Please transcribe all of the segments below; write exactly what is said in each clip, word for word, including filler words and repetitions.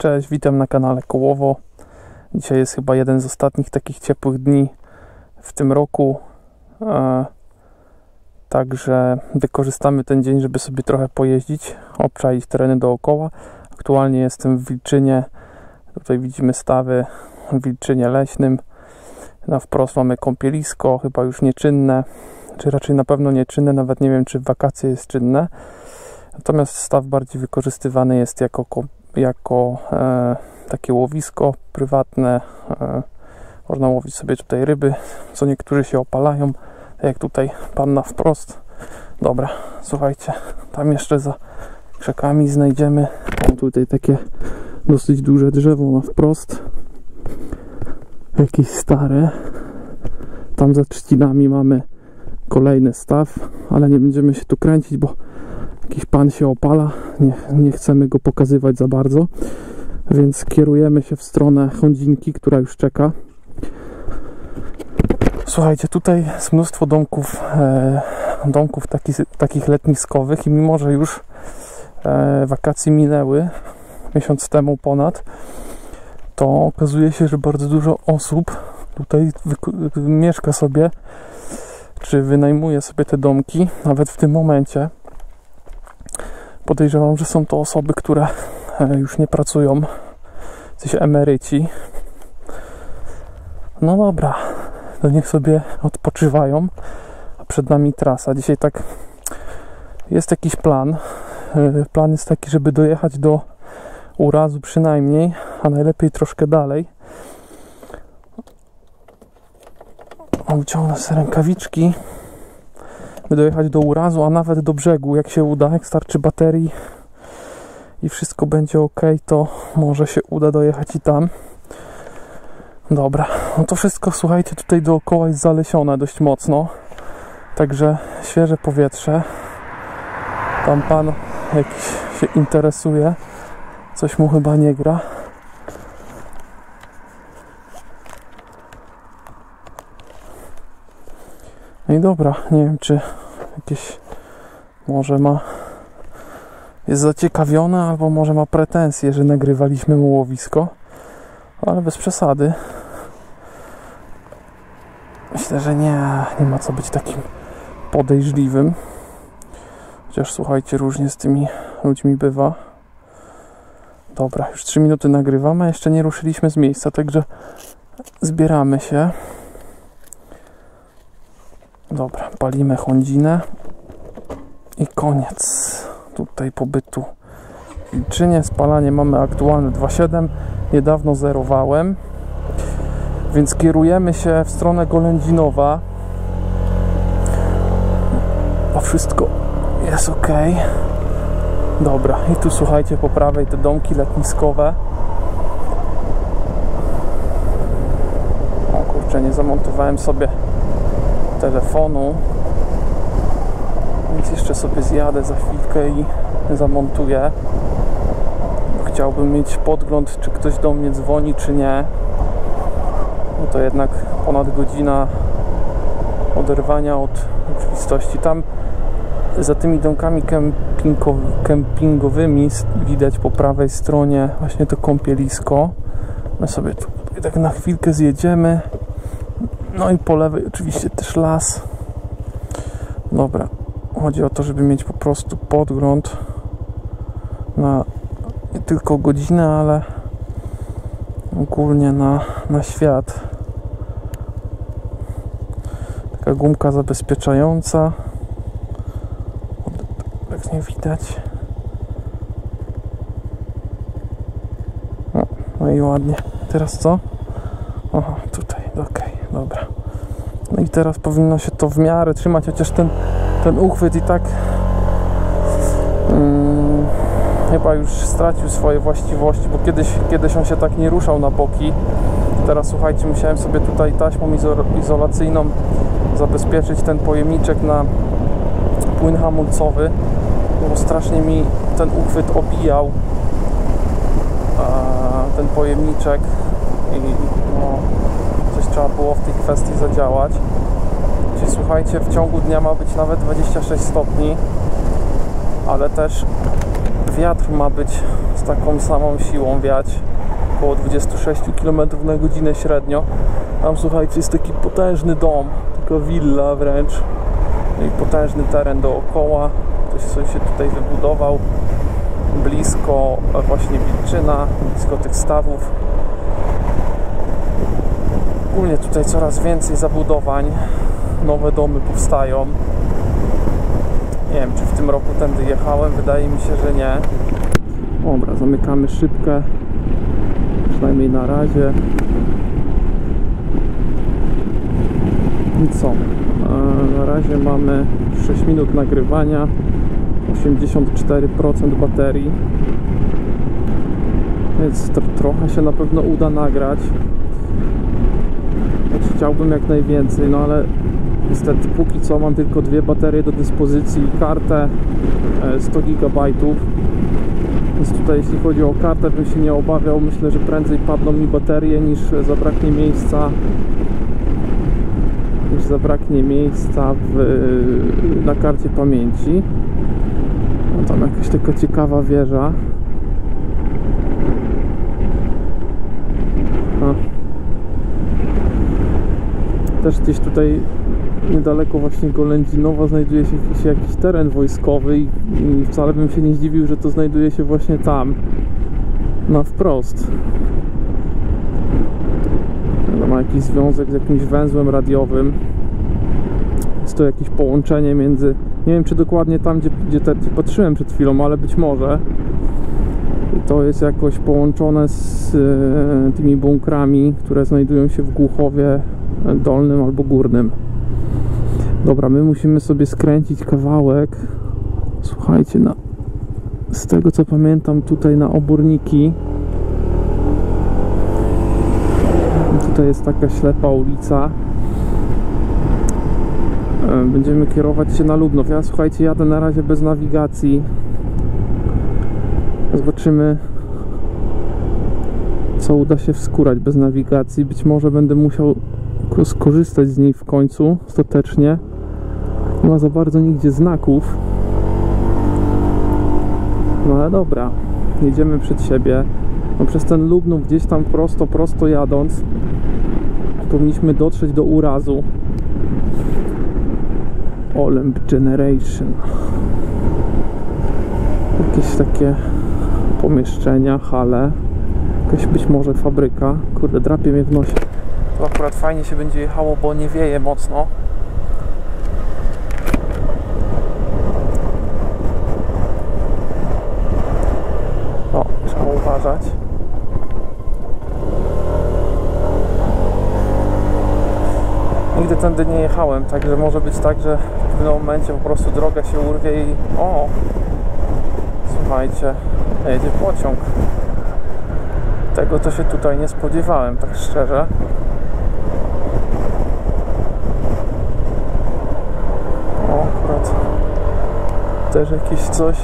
Cześć, witam na kanale Kołowo. Dzisiaj jest chyba jeden z ostatnich takich ciepłych dni w tym roku. E, także wykorzystamy ten dzień, żeby sobie trochę pojeździć, obczaić tereny dookoła. Aktualnie jestem w Wilczynie. Tutaj widzimy stawy w Wilczynie Leśnym. Na wprost mamy kąpielisko, chyba już nieczynne, czy raczej na pewno nieczynne, nawet nie wiem, czy w wakacje jest czynne. Natomiast staw bardziej wykorzystywany jest jako, jako e, takie łowisko prywatne. E, można łowić sobie tutaj ryby, co niektórzy się opalają, tak jak tutaj pan na wprost. Dobra, słuchajcie, tam jeszcze za krzakami znajdziemy o, tutaj takie dosyć duże drzewo na wprost. Jakieś stare. Tam za trzcinami mamy kolejny staw, ale nie będziemy się tu kręcić, bo jakiś pan się opala, nie, nie chcemy go pokazywać za bardzo, więc kierujemy się w stronę Chądzinki, która już czeka. Słuchajcie, tutaj jest mnóstwo domków, e, domków taki, takich letniskowych i mimo, że już e, wakacje minęły, miesiąc temu ponad, to okazuje się, że bardzo dużo osób tutaj mieszka sobie, czy wynajmuje sobie te domki, nawet w tym momencie. Podejrzewam, że są to osoby, które już nie pracują, coś emeryci. No dobra, to niech sobie odpoczywają, a przed nami trasa. Dzisiaj tak jest jakiś plan. Plan jest taki, żeby dojechać do Urazu przynajmniej, a najlepiej troszkę dalej. Wyciągnę sobie rękawiczki, by dojechać do Urazu, a nawet do brzegu, jak się uda, jak starczy baterii i wszystko będzie ok, to może się uda dojechać i tam. Dobra, no to wszystko, słuchajcie, tutaj dookoła jest zalesione dość mocno, także świeże powietrze. Tam pan jakiś się interesuje, coś mu chyba nie gra. No i dobra, nie wiem, czy jakieś może ma jest zaciekawione, albo może ma pretensje, że nagrywaliśmy mu łowisko, ale bez przesady. Myślę, że nie, nie ma co być takim podejrzliwym. Chociaż słuchajcie, różnie z tymi ludźmi bywa. Dobra, już trzy minuty nagrywamy, a jeszcze nie ruszyliśmy z miejsca, także zbieramy się. Dobra, palimy Chądzinę i koniec tutaj pobytu w Wilczynie. Spalanie mamy aktualne dwa przecinek siedem, niedawno zerowałem, więc kierujemy się w stronę Golędzinowa. A wszystko jest ok. Dobra, i tu słuchajcie, po prawej te domki letniskowe. O kurczę, nie zamontowałem sobie telefonu, więc jeszcze sobie zjadę za chwilkę i zamontuję. Chciałbym mieć podgląd, czy ktoś do mnie dzwoni, czy nie. No to jednak ponad godzina oderwania od rzeczywistości. Tam za tymi domkami kempingowymi widać po prawej stronie właśnie to kąpielisko. My sobie tutaj tak na chwilkę zjedziemy. No i po lewej oczywiście też las. Dobra, chodzi o to, żeby mieć po prostu podgląd na nie tylko godzinę, ale ogólnie na, na świat. Taka gumka zabezpieczająca. Tak nie widać. No, no i ładnie. Teraz co? Aha, tutaj, okej, dobra. No i teraz powinno się to w miarę trzymać, chociaż ten, ten uchwyt i tak hmm, chyba już stracił swoje właściwości, bo kiedyś, kiedyś on się tak nie ruszał na boki. Teraz słuchajcie, musiałem sobie tutaj taśmą izolacyjną zabezpieczyć ten pojemniczek na płyn hamulcowy, bo strasznie mi ten uchwyt obijał a, ten pojemniczek i no, coś trzeba było w tej kwestii zadziałać. Czyli słuchajcie, w ciągu dnia ma być nawet dwadzieścia sześć stopni, ale też wiatr ma być taką samą siłą wiać, około dwadzieścia sześć kilometrów na godzinę średnio. Tam, słuchajcie, jest taki potężny dom, taka willa wręcz, no i potężny teren dookoła. Ktoś coś się tutaj wybudował blisko właśnie Wilczyna, blisko tych stawów. Ogólnie tutaj coraz więcej zabudowań, nowe domy powstają. Nie wiem, czy w tym roku tędy jechałem, wydaje mi się, że nie. Dobra, zamykamy szybkę, przynajmniej na razie. I co? Na razie mamy sześć minut nagrywania, osiemdziesiąt cztery procent baterii, więc tr trochę się na pewno uda nagrać. Chciałbym jak najwięcej, no ale niestety póki co mam tylko dwie baterie do dyspozycji i kartę sto gigabajtów. Więc tutaj jeśli chodzi o kartę, bym się nie obawiał. Myślę, że prędzej padną mi baterie niż zabraknie miejsca niż zabraknie miejsca w, na karcie pamięci. No, tam jakaś taka ciekawa wieża. A. Też gdzieś tutaj niedaleko właśnie Golędzinowa znajduje się jakiś, jakiś teren wojskowy i, i wcale bym się nie zdziwił, że to znajduje się właśnie tam, na wprost. To ma jakiś związek z jakimś węzłem radiowym. Jest to jakieś połączenie między, nie wiem czy dokładnie tam, gdzie, gdzie, te, gdzie patrzyłem przed chwilą, ale być może. I to jest jakoś połączone z e, tymi bunkrami, które znajdują się w Głuchowie Dolnym albo Górnym. Dobra, my musimy sobie skręcić kawałek, słuchajcie, na, z tego co pamiętam, tutaj na Oborniki. Tutaj jest taka ślepa ulica. Będziemy kierować się na Lubnów. Ja, słuchajcie, jadę na razie bez nawigacji. Zobaczymy, co uda się wskórać bez nawigacji. Być może będę musiał skorzystać z niej w końcu ostatecznie. Nie ma za bardzo nigdzie znaków. No ale dobra, jedziemy przed siebie. No, przez ten Lubnów gdzieś tam prosto, prosto jadąc powinniśmy dotrzeć do urazu. Olemp Generation. Jakieś takie pomieszczenia, hale. Jakaś być może fabryka. Kurde, drapie mnie w nosie. To akurat fajnie się będzie jechało, bo nie wieje mocno. O, trzeba uważać. Nigdy tędy nie jechałem, także może być tak, że w pewnym momencie po prostu droga się urwie i... O! Słuchajcie, jedzie pociąg. Tego to się tutaj nie spodziewałem, tak szczerze. O, akurat też jakieś coś.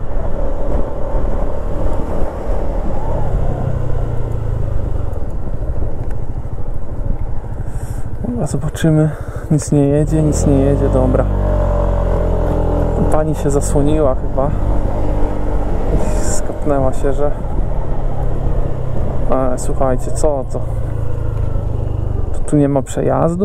Dobra, zobaczymy. Nic nie jedzie, nic nie jedzie, dobra. Pani się zasłoniła chyba. Skapnęła się, że... E, słuchajcie, co to? To tu nie ma przejazdu?